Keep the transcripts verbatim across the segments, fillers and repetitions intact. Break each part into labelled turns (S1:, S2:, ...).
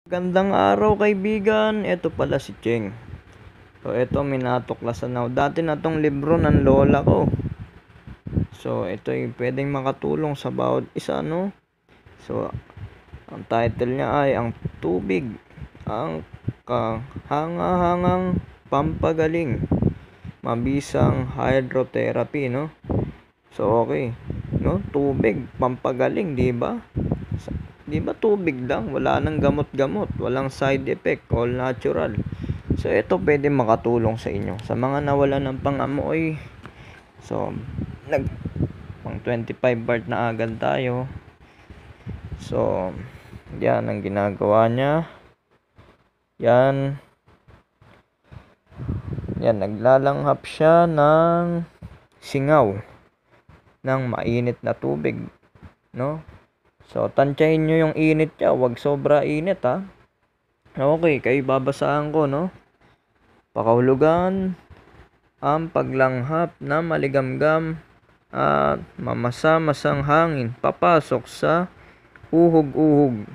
S1: Gandang araw kaibigan, eto pala si Cheng. So eto minatuklasan ako. Dati na tong libro ng lola ko. So ito ay pwedeng makatulong sa bawat isa, no? So ang title niya ay Ang Tubig, ang kahanga-hangang pampagaling, mabisang hydrotherapy, no? So okay, no? Tubig, pampagaling, di ba? Di ba tubig lang, wala nang gamot-gamot, walang side effect, all natural. So ito pwede makatulong sa inyo sa mga nawalan ng pangamoy. So nag pang twenty-five part na agad tayo. So yan ang ginagawa niya. Yan. Yan, naglalanghap siya ng singaw ng mainit na tubig, no? So, tansyahin nyo yung init niya. Huwag sobra init, ha. Okay, kayo babasahan ko, no? Pakahulugan ang paglanghap na maligamgam at mamasa-masang hangin papasok sa uhog-uhog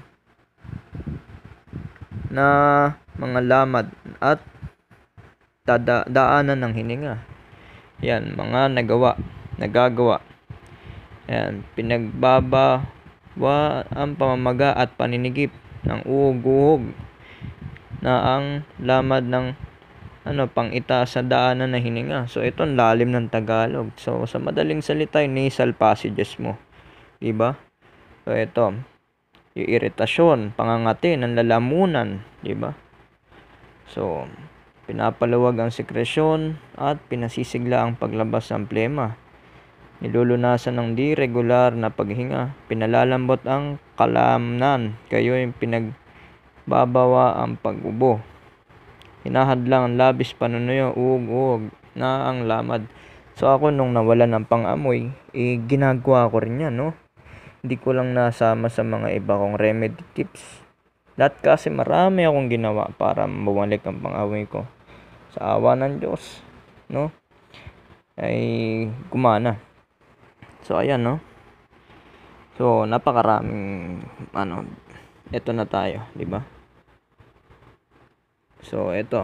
S1: na mga lamad at dada- daanan ng hininga. Yan, mga nagawa, nagagawa. Yan, pinagbaba wa ang pamamaga at paninigip ng uhog-uhog na ang lamad ng ano pang itaas sa daanan na hininga. So ito ang lalim ng Tagalog. So sa madaling salita, yung nasal passages mo, di ba? So ito, yung iritasyon, pangangati ng lalamunan, di ba? So pinapaluwag ang sekresyon at pinasisigla ang paglabas ng plema. Nilulunasan ng di regular na paghinga. Pinalalambot ang kalamnan. Kayo yung pinagbabawa ang pag-ubo. Hinahadlang ang labis panunuyo, uog-uog na ang lamad. So ako nung nawalan ng pang-amoy, eh ginagawa ko rin yan, no? Hindi ko lang nasama sa mga iba kong remedy tips. Lahat kasi marami akong ginawa para bumalik ang pang-amoy ko. Sa awa ng Diyos, no? Ay gumana. So ayan, no. So napakaraming ano, ito na tayo, di ba? So ito.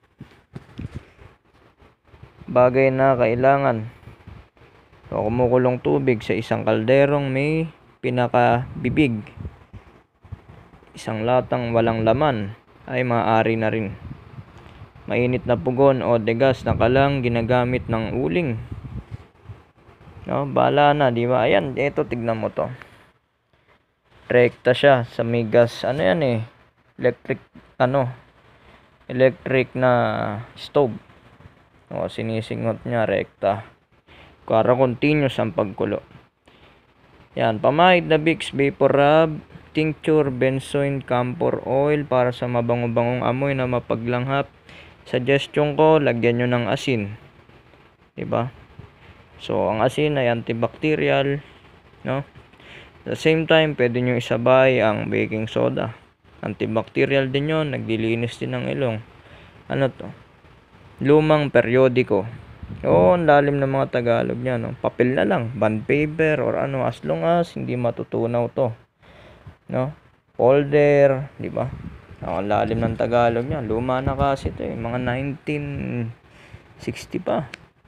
S1: Bagay na kailangan. So kumukulong tubig sa isang kalderong may pinakabibig. Isang latang walang laman ay maaari na rin. Mainit na pugon o degas na kalang ginagamit ng uling. No, bala na, di ba? Ayan, ito tignan mo to. Rekta siya sa may gas. Ano yan eh? Electric, ano? Electric na stove. O, sinisingot niya, rekta. Para continuous ang pagkulo. Yan, pamahid na Vicks Vapor Rub, tincture, benzoin, camphor oil para sa mabango-bangong amoy na mapaglanghap. Suggestion ko, lagyan nyo ng asin. Diba? So, ang asin ay antibacterial, no? At the same time, pwede nyo isabay ang baking soda. Antibacterial din yun, naglilinis din ng ilong. Ano to? Lumang periodiko. Oo, ang lalim ng mga Tagalog niya, no? Papel na lang, bond paper or ano, as long as hindi matutunaw to, no? Folder, di ba? Ang lalim ng Tagalog niya. Luma na kasi ito eh, mga nineteen sixty pa.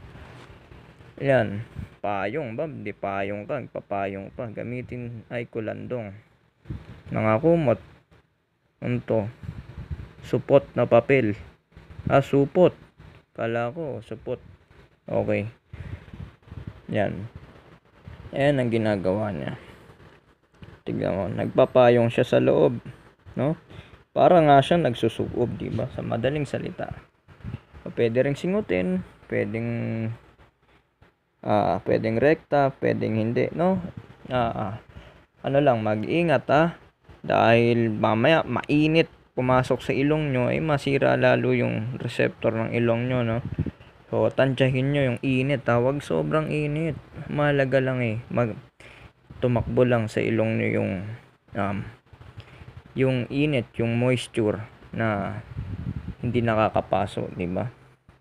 S1: Yan, payong ba? Hindi payong ka, papayong pa. Gamitin ay kulandong. Nangakumot. Ano to? Supot na papel. Ah, supot. Kala ko, supot. Okay. Yan. Ayan ang ginagawa niya. Tignan mo, nagpapayong siya sa loob, no? Para nga siya nagsusukob, di ba? Sa madaling salita. O, pwede ring singutin, pwedeng ah, pwedeng rekta, pwedeng hindi, no? Ah, ah. Ano lang, mag-ingat ah. Dahil mamaya mainit pumasok sa ilong nyo, ay masira lalo yung receptor ng ilong nyo, no? So, tansyahin nyo yung init, ha? Huwag sobrang init. Mahalaga lang eh. Mag tumakbo lang sa ilong nyo yung um, yung init, yung moisture na hindi nakakapaso, di ba?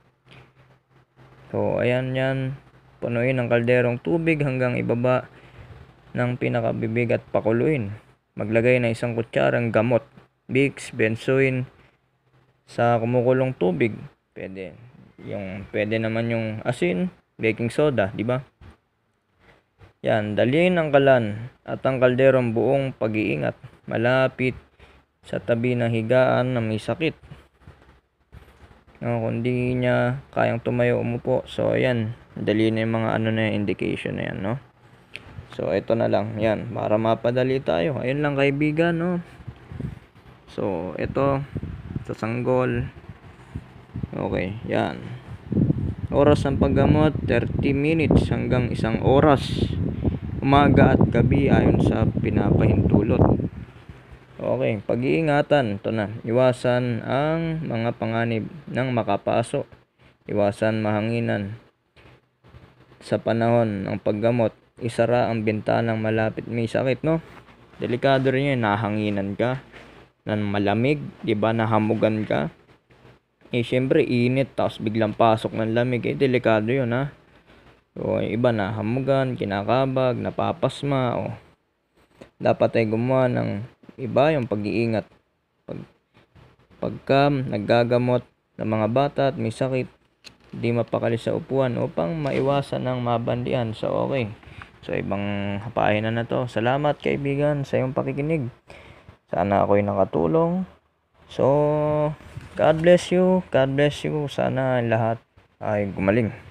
S1: So, ayan yan. Punuin ang kalderong tubig hanggang ibaba ng pinakabibig at pakuluin. Maglagay ng isang kutsarang gamot Vicks, Benzoin sa kumukulong tubig. Pwede. Yung pwede naman yung asin, baking soda, di ba? Yan, dalhin ang kalan at ang kalderong buong pag-iingat malapit sa tabi ng higaan na may sakit. No, kung di niya kayang tumayo, umupo. So, ayan. Dali na yung mga ano na yung indication na yan, no? So, ito na lang. Yan. Para mapadali tayo. Ayun lang, kaibigan, no? So, ito. Sa sanggol. Okay, yan. Oras ng paggamot, thirty minutes hanggang isang oras. Umaga at gabi ayon sa pinapahintulot. Okay, pag-iingatan, ito na. Iwasan ang mga panganib ng makapaso. Iwasan mahanginan. Sa panahon ng paggamot, isara ang bintanang malapit may sakit, no? Delikado rin yun, nahanginan ka, ng malamig, di ba, nahamugan ka. Eh, syempre, init, tapos biglang pasok ng lamig, eh, delikado yun, ha? So, iba nahamugan, kinakabag, napapasma, o. Dapat ay gumawa ng iba yung pag-iingat. Pag, pagka naggagamot ng mga bata at may sakit, di mapakali sa upuan upang maiwasan ng mabandian. So, okay. So, ibang hapahin na na to. Salamat, kaibigan, sa iyong pakikinig. Sana ako'y nakatulong. So, God bless you. God bless you. Sana lahat ay gumaling.